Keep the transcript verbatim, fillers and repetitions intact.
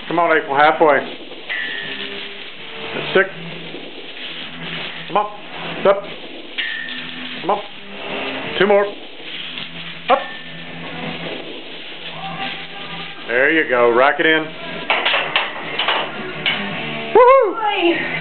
Come on, April, halfway. That's six. Come on. Up. Come on. Two more. Up. There you go. Rack it in. Woohoo!